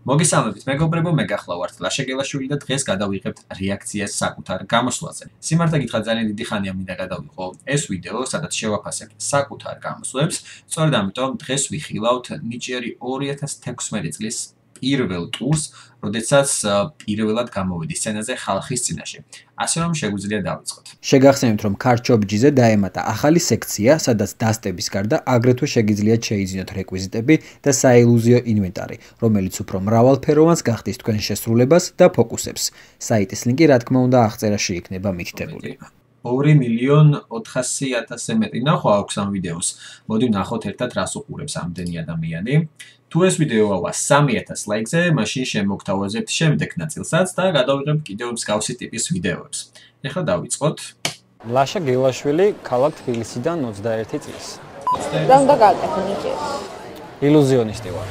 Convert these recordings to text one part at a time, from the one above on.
მოგესალმებით მეგობრებო, მე გახლავართ ლაშა გელაშვილი და დღეს გადავიღებთ რეაქციას საკუთარ გამოსვლაზე. სიმართლე გითხრათ, ძალიან დიდი ხანია მინდა გადავიღო ეს ვიდეო, სადაც შევაფასებთ საკუთარ გამოსვლებს. სწორედ ამიტომ დღეს ვიხილავთ ნიჭიერი 2016 წლის პირველ ტურს, როდესაც პირველად გამოვიდი სცენაზე ხალხის წინაშე. ასე რომ შეგვიძლია დავიწყოთ. შეგახსენებთ, რომ ქართშობჯიზე დაემატა ახალი სექცია, სადაც დასტების გარდა აგრეთვე შეგიძლიათ შეიძინოთ რეკვიზიტები და საილუზიო ინვენტარი, რომელიც უფრო მრავალფეროვანს გახდის თქვენ შესრულებას და ფოკუსებს. საიტის ლინკი, რა თქმა უნდა, აღწერაში იქნება მითითებული. 2.400.000-ზე მეტი ნახვა აქვს ამ ვიდეოს. მოდი ვნახოთ ერთად რას უყურებს ამდენი ადამიანი. თუ ეს ვიდეო ავა 3000 ლაიქზე, მაშინ შემოგთავაზებთ შემდეგ ნაწილსაც და გადავიღებთ კიდევ მსგავსი ტიპის ვიდეოებს. ეხლა დავიწყოთ. ლაშა გელაშვილი, ქალაქ თბილისიდან 21 წლის. რამ დაგაკეთე ნიჭიერ? ილუზიონისტი ვარ.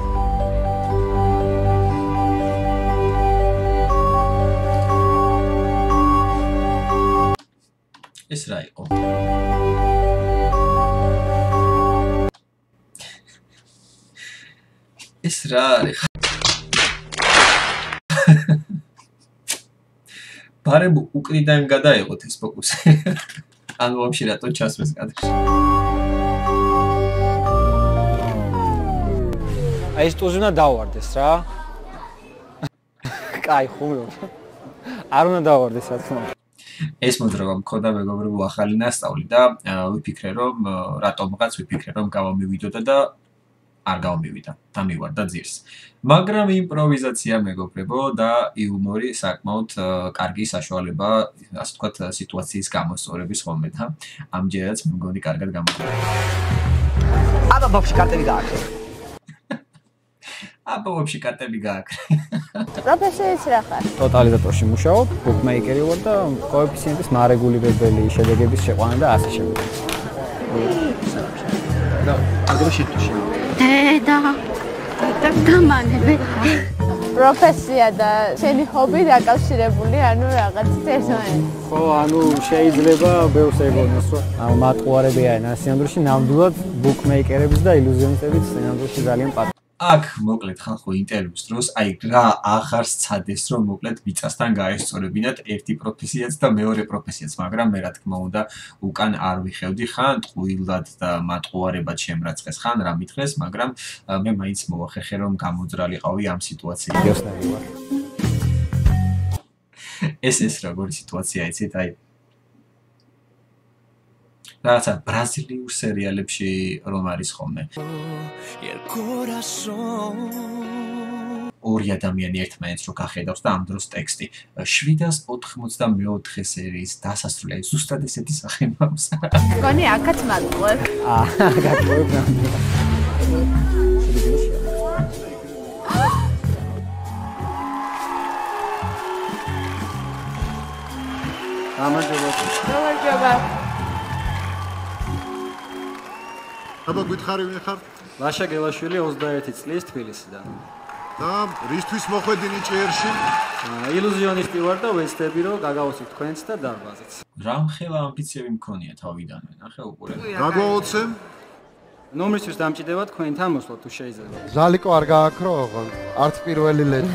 ეს რა იყო? ეს რა არის? ბარემ უკრიდან გადაეღოთ ეს ფოკუსი. ანუ ვაფშე რატო ჩასვეს კადრში? აი ეს ტუზი უნდა დავარდეს რა. კაი ხუმრობ. არ უნდა დავარდეს რა თქმა უნდა. ეს მოძრაობა მქონდა მეგობრებო ახალი ნასწავლი და ვიფიქრე რომ რატომღაც ვიფიქრე რომ გავამივიდოდა და არ გავამივიდა და მივარდა ძირს. მაგრამ იმპროვიზაცია მეგობრებო და იუმორი საკმაოდ კარგი საშუალება, ასე ვთქვათ, სიტუაციის გამოსწორების ხოლმე და ამჯერადაც მე მგონი კარგად გამოგვიყვება. აბა ბავშვი კარტები გააკრე. აბა ბავშვი კარტები გააკრე. პროფესიით რა ხარ? ტოტალიზატორში მუშაობ, ბუკმეიკერი ვარ და კოეფიციენტის მარეგულირებელი შედეგების შეყვანა და ასე შემდეგ. და აგრო შეთუში. და გამანები. პროფესია და შენი ჰობი დაკავშირებული, ანუ რაღაც ერთმანეთს. ხო, ანუ შეიძლება ბევრს ეგონოს, რომ ამ მატყუარები არიან სინამდვილეში ნამდვილად ბუკმეიკერების და ილუზიონისტების სინამდვილეში ძალიან პატარა. აქ მოკლედ ხალხო ინტერვიუს დროს აი რა ახარ სცადეს რომ მოკლედ მიწასთან გაესწორებინათ ერთი პროფესიაც და მეორე პროფესიაც, მაგრამ მე რა თქმა უნდა უკან არ ვიხევდი ხან ტყუილად და მატყუარებად შემრაცხეს ხან რა მithres, მაგრამ მე მაინც მოვახერხე რომ გამოძრალიყავი ამ სიტუაციიდან. ეს როგორი სიტუაცია იცით, აი რაღაცა ბრაზილიურ სერიალებში რომ არის ხოლმე. ორი ადამიანი ერთმანეთს რო გახედავს და ამ დროს ტექსტი 784 სერიის დასასრული, ზუსტად ესეთი სახე მაქვს. გონი აქაც მატყუებ. გაგყვებ რა. გამარჯობა. აბა გითხარივი ხარ? ლაშა გელაშვილი 21 წლის თბილისიდან. და რისთვის მოხვედი ნიჭიერში? ილუზიონისტი ვარ და ვეცდები რომ გაგავოსებ თქვენც და დარბაზიც. რამხელა ამბიციები მქონია თავიდანვე, ნახე უყურე. რა გვაოცებ? ნომრისთვის დამჭირდება თქვენთან მოსვლა თუ შეიძლება. ზალიკო არ გააქრო ოღონდ, არც პირველი ლედი.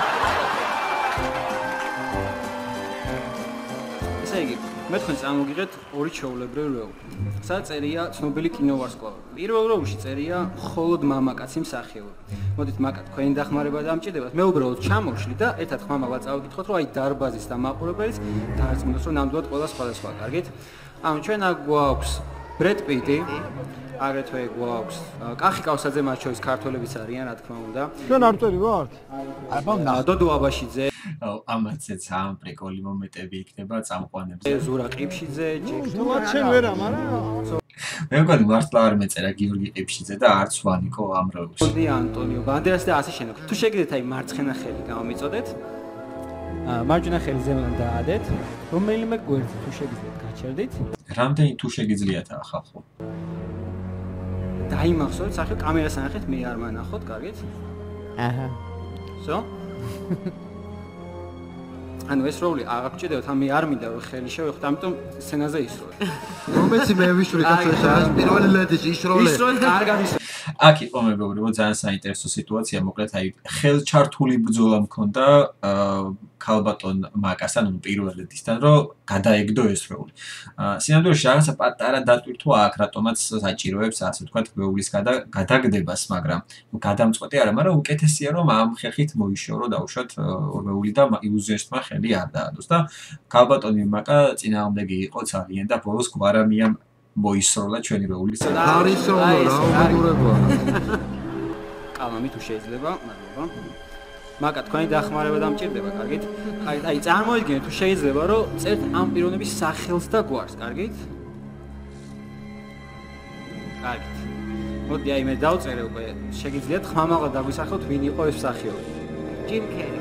ესე იგი, მე თქვენ წამოგიღეთ ორი ჩვეულებრივი რეალ. სადაც წერია ცნობილი კინოვარსკვლავი. პირველ როლში წერია მხოლოდ მამაკაცი მსახიობი. მოდით მაკა თქვენი დახმარება დამჭირდებათ. მე უბრალოდ ჩამოვშლი და ერთად ხმამაღლა წავიკითხოთ, რომ აი დარბაზის და მაყურებელის დაარწმუნოს, რომ ნამდვილად ყველა სხვადასხვა, კარგით? ანუ ჩვენ აქ გვაქვს ბრედ პიტი, აგრეთვე გვაქვს კახი კავსაძე, მათ შორის ქართველებიც არიან, რა თქმა უნდა. ჩვენ არ წერი ვართ? აბა დოდო აბაშიძე, ამაცეც ამ პრიკოლი მომენტები იქნება წამყვანებზე. ზურა ყიფშიძე, ჯეკ. ჩვენ ვერა, მაგრამ მე მგონი მართლა არ მეწერა გიორგი ყიფშიძე და არც ვანიკო ამ როლში. ონდი ანტონიო ბანდერასი და ასე შემდეგ. თუ შეგიძლიათ აი მარცხენა ხელი გამომიწოდეთ. მარჯვენა ხელი ზემოდან დაადეთ. რომელიმე გვერდზე თუ შეგიძლიათ გაჩერდით. რამდენი თუ შეგიძლიათ ახალხო? დაიმახსოვრეთ, სახე კამერას ანახეთ, მე არ მანახოთ, კარგით? აჰა. Всё? ანუ ეს როლი აღარ გჭირდებათ, მე არ მინდა რომ ხელი შევეხოთ, ამიტომ სცენაზე ისროლე. რომეც მე ვიშვრე კაცო, პირველი ლედში ისროლე. კარგად ისროლე. აქ იყო მეგობრებო ძალიან საინტერესო სიტუაცია, მოკლედ აი ხელჩართული ბრძოლა მქონდა ქალბატონ მაკასთან, ანუ პირველ ლედისთან, რომ გადაეგდო ეს როლი. სინამდვილეში რაღაცა პატარა დატვირთვა აქ, რატომაც საჭიროებს ასე ვთქვათ გვეულის გადაგდებას, მაგრამ გადამწყვეტი არა, მაგრამ უკეთესია რომ ამ ხერხით მოიშორო დაუშვათ ორვეული და ილუზიონისტმა ხელი არ დაადოს და ქალბატონი მაკა წინააღმდეგი იყო ძალიან და ბოლოს გვარამიამ მოისროლა ჩვენი როლი. არის რა უმედურებაა. კალამი თუ შეიძლება, მადლობა. მაკა თქვენი დახმარება დამჭირდება, კარგით? აი წარმოიდგინეთ თუ შეიძლება რომ წერთ ამ პიროვნების სახელს და გვარს, კარგით? კარგით. მოდი აი მე დავწერე უკვე, შეგიძლიათ ხმამაღლა დაგვისახოთ ვინ იყო ეს მსახიობი. ჯიმ კერი.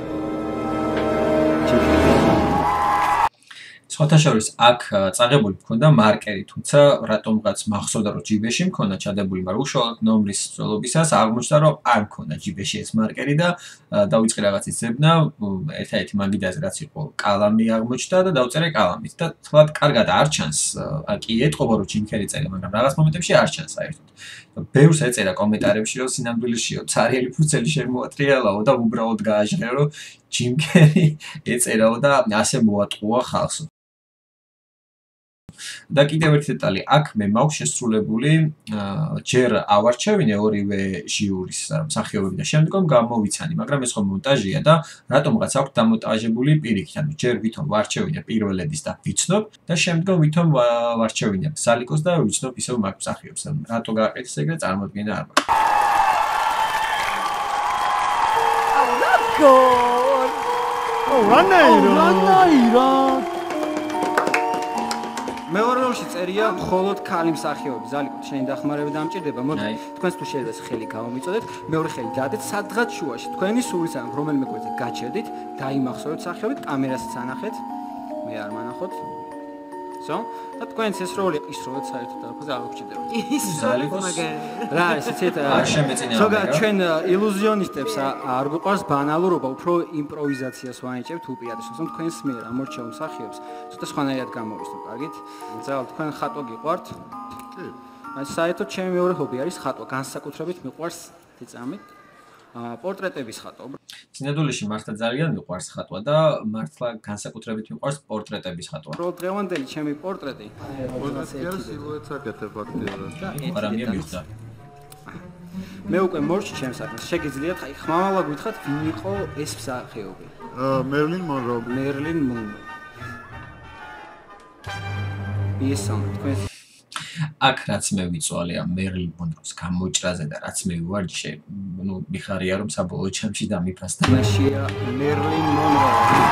სხვათა შორის აქ წაღებული მქონდა მარკერი, თუმცა რატომღაც მახსოვდა რომ ჯიბეში მქონდა ჩადებული, მაგრამ უშუალოდ ნომრის სწავლობისას აღმოჩნდა რომ არ მქონდა ჯიბეში ეს მარკერი და დავიწყე რაღაცის ძებნა, ერთ-ერთი მაგიდაზე რაც იყო კალამი აღმოჩნდა და დავწერე კალამით და თქვათ კარგად არ ჩანს, კი ეთყობა რომ ჯიმ კერი წერია, მაგრამ რაღაც მომენტებში არ ჩანს საერთოდ. ბევრს ეწერა კომენტარებში რომ სინამდვილეშიო ცარიელი ფურცელი შემოატრიალაო და უბრალოდ გააჟღერო რომ ჯიმ კერი ეწერაო და ასე მოატყუა ხალხს. და კიდევ ერთი დეტალი, აქ მე მაქვს შესრულებული ჯერ ავარჩევინე ორივე ჟიურის მსახიობები და შემდგომ გამოვიცანი, მაგრამ ეს ხო მონტაჟია და რატომღაც აქვს დამონტაჟებული პირიქით, ანუ ჯერ ვითომ ვარჩევინე პირველ ლედის და ვიცნობ და შემდგომ ვითომ ვარჩევინე სალიკოს და ვიცნობ ისევ მაგ მსახიობს. რატო გააკეთეს ეგრე წარმოდგენა არ მაქვს. რანაირა მეორე როლში წერია მხოლოდ ქალი მსახიობი. ზალიკო, შენი დახმარება დამჭირდება. მოდი, თქვენს თუ შეიძლება ხელი გამომიწოდეთ, მეორე ხელი დაადეთ სადღაც შუაში. თქვენი სულის ან რომელიმე კვეთით გაჩერდით, დაიმახსოვრეთ სახიობით, კამერასაც ანახეთ. მე არ მანახოთ. So, და თქვენს ეს როლი ისროლეთ საერთოდ არაფერს არ გჭირდება. ზალიკოს რა არის ისეთ არ შემეწინააღმდეგა. ზოგადად ჩვენ ილუზიონისტებს არ გვყვარს ბანალურობა, უფრო იმპროვიზაციას ვანიჭებთ უპირატესობას, რომ თქვენს მიერ ამორჩეულ მსახიობს ცოტა სხვანაირად გამოვისდოთ, კარგით? ზოგადად თქვენ ხატვა გიყვართ? კი. აი საერთოდ ჩემი მეორე ჰობი არის ხატვა, განსაკუთრებით მიყვარს თიწამით. პორტრეტების ხატვა. სინამდვილეში მართლა ძალიან მიყვარს ხატვა და მართლა განსაკუთრებით მიყვარს პორტრეტების ხატვა. დღევანდელი ჩემი პორტრეტი. პორტრეტი სილუეტს აკეთებ ფაქტიურად. არამია მიხვდა. მე უკვე მორჩი ჩემს საქმეს. შეგიძლიათ აი ხმამაღლა გითხრათ ვინ იყო ეს მსახიობი? მერლინ მონრო. მერლინ მონრო. ისო, თქვენ აქ რაც მე ვიწვალე ამ მერლინ მონროს გამოჭრაზე და რაც მე ვარჯიშე, ნუ მიხარია რომ საბოლოო ჩემში დამიფასდა. მაშია მერლინ მონრო.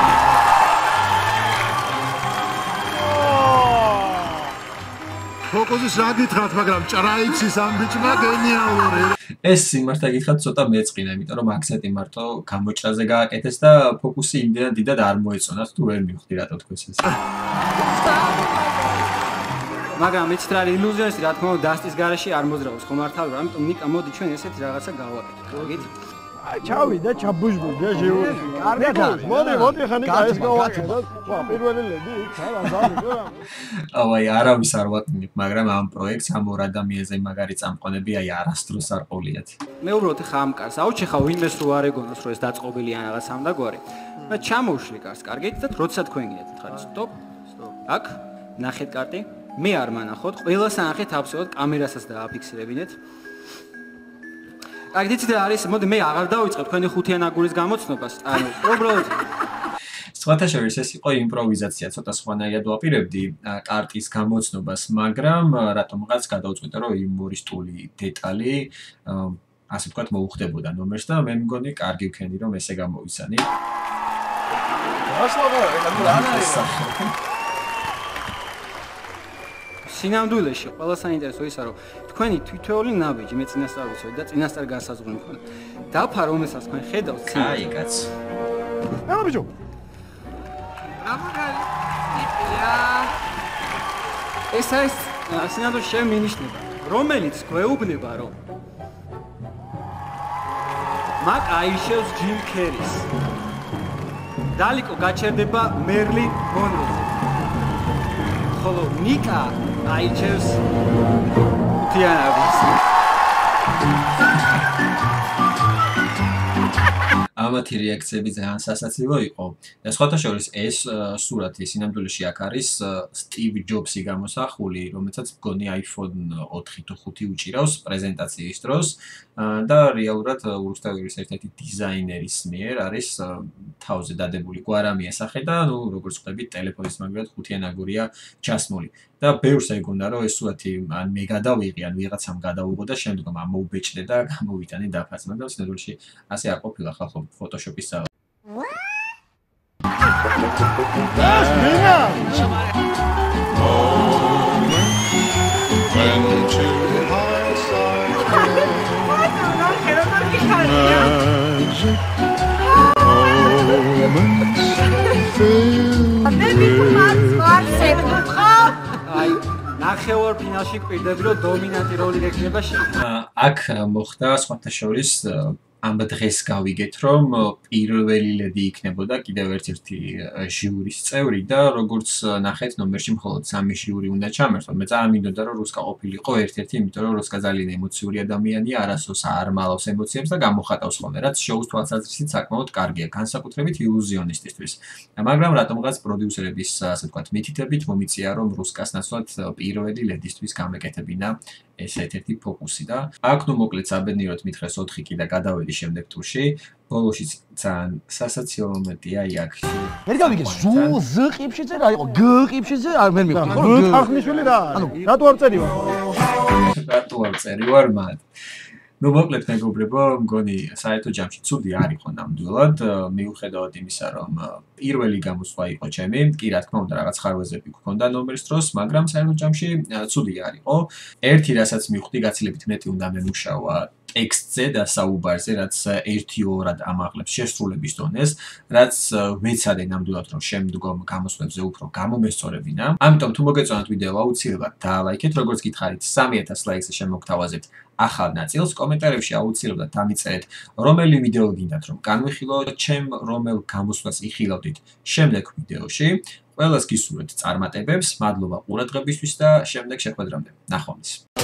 ფოკუსის რა გითხრათ, მაგრამ ჭრაიცის ამ ბიჭმა გენიალური. ეს სიმართლე გითხრათ ცოტა მეწყინა, იმიტომ რომ აქცენტი მარტო გამოჭრაზე გააკეთეს და ფოკუსი იმდენად დიდად არ მოეწონათ, თუ ვერ მივხვდი რატო თქვენს ეს. მაგრამ იცით რა ილუზიონისტი რა თქმა უნდა დასტის garaში არ მოძრაობს ხომ არ თავი, ამიტომ ნიკა მოდი ჩვენ ესეთ რაღაცა გავაკეთოთ, კარგით? აი ჩავიდა, ჩაბუჟბუჟა ჟიურში. კარგად. მოდი ხან ნიკა ეს გავაკეთოთ. ვა, პირველი ლედი იქ არა ზალიკო. აი არავის არ ვატყნებ, მაგრამ ამ პროექტს ამ ორ ადამიანზე მაგარი წამყვანები აი არასდროს არ ყოლიათ. მე უბრალოდ ხა ამ კარს აუჩეხავ ვინმეს რო არ ეგონოს რომ ეს დაწყობილი ან რაღაც ამდაგვარი. და ჩამოვშლი კარს, კარგით? და როცა თქვენ გინდათ ხარ სტოპ. აქ ნახეთ კარტი. მე არ მანახოთ, ყველას ანახეთ აბსოლუტურად კამერასაც დააფიქსირებინეთ. აი დიცით რა არის, მოდი მე აღარ დავიწყებ თქვენი ხუთიან აგურის გამოცნობას, ანუ უბრალოდ სხვათა შორის ეს იყო იმპროვიზაცია, ცოტა სხვანაირად ვაპირებდი კარტის გამოცნობას, მაგრამ რატომღაც გადავწყვიტე რომ იმ ორი სტული დეტალი ასე ვთქვათ მოუხდებოდა ნომერს და მე მგონი კარგი ვქენდი რომ ესე გამოვიცანი. სინამდვილეში ყველა საინტერესო ისა რომ თქვენი თითოეული ნაბიჯი მე წინასწარ ვიცოდი და წინასწარ განსაზღვრული მქონდა. დაფა რომელსაც თქვენ ხედავთ წინ. აი კაც. რა ბიჭო? რა მაგარი? იპია. ეს არის სინამდვილეში ჩემი მინიშნება, რომელიც გვეუბნება რომ მაგ აიშევს ჯიმ კერის. დალიკო გაჩერდება მერლინ მონროზე. ხოლო ნიკა აიჩევს თიანაბის. ამათი რეაქციები ძალიან სასაცილო იყო და სხვათა შორის ეს სურათი სინამდვილეში აქ არის სტივ ჯობსი გამოსახული, რომელსაც მგონი iPhone 4 თუ 5 უჭირავს პრეზენტაციის დროს და რეალურად რუსთავის ერთ-ერთი დიზაინერის მიერ არის თავზე დადებული გვარამია სახე და ნუ როგორც ხვდებით ტელეფონის მაგალითად ხუთიანაგურია ჩასმული. და ბევრს ეგონა რომ ეს სურათი ან მე გადავიღე ან ვიღაცამ გადაუღო და შემდგომ ამოუბეჭდე და გამოვიტანე დაფას, მაგრამ სინამდვილეში ასე არ ყოფილა ხალხო ფოტოშოპის საღამო. აი, ნახევარ ფინალში გვპირდები რომ დომინანტი როლი ექნება შენ. აქ მოხდა სხვათა შორის ამ დღეს გავიგეთ რომ პირველი ლედი იქნებოდა კიდევ ერთ-ერთი ჟიურის წევრი და როგორც ნახეთ ნომერში მხოლოდ 3 ჟიური უნდა ჩამერთონ. მე წამმინდოდა რომ რუსკა ყოფილიყო ერთ-ერთი, იმიტომ რომ რუსკა ძალიან ემოციური ადამიანია, არასდროს არ მალავს ემოციებს და გამოხატავს ხოლმე, რაც შოუს თვალსაზრისით საკმაოდ კარგია, განსაკუთრებით ილუზიონისტისთვის. მაგრამ რატომღაც პროდიუსერების ასე ვთქვათ მითითებით მომიწია რომ რუსკას ნაცვლად პირველი ლედისთვის გამეკეთებინა ეს ერთ-ერთი ფოკუსი და აქ ნუ მოკლედ საბედნიეროდ მითხრეს 4 კი და გადავედი შემდეგ ტურში. ბოლოში ძალიან სასაცილო მომენტია აქ. მე გავიგე ზუ ზ ყიფში წერა იყო გ ყიფში წერა არ მე მიყო. გ ხარხნიშვილი რა არის? რატო არ წერი ვარ? რატო არ წერი ვარ მათ? ნუ მოკლედ მეგობრებო, მგონი საერთო ჯამში ცუდი არ იყო ნამდვილად, მიუხედავად იმისა, რომ პირველი გამოსვლა იყო ჩემი, კი რა თქმა უნდა რაღაც ხარვეზები გქონდა ნომერის დროს, მაგრამ საერთო ჯამში ცუდი არ იყო. ერთი რასაც მივხვდი, გაცილებით მეტი უნდა მემუშავა ტექსტზე და საუბარზე, რაც 1-2-რად ამაღლებს შესრულების დონეს, რაც ვეცადე ნამდვილად რომ შემდგომ გამოსვლებზე უფრო გამომესწორებინა. ამიტომ თუ მოგეწონათ ვიდეო, აუცილებლად დაალაიქეთ, როგორც გითხარით 3000 ლაიქზე შემოგთავაზებთ ახალ ნაწილს, კომენტარებში აუცილებლად დამიწერეთ, რომელი ვიდეო გინდათ რომ განვიხილო, ჩემ რომელ გამოსვლას იხილავდით შემდეგ ვიდეოში. ყველას გისურვებთ წარმატებებს, მადლობა ყურადღებისთვის და შემდეგ შეხვედრამდე. ნახვამდის.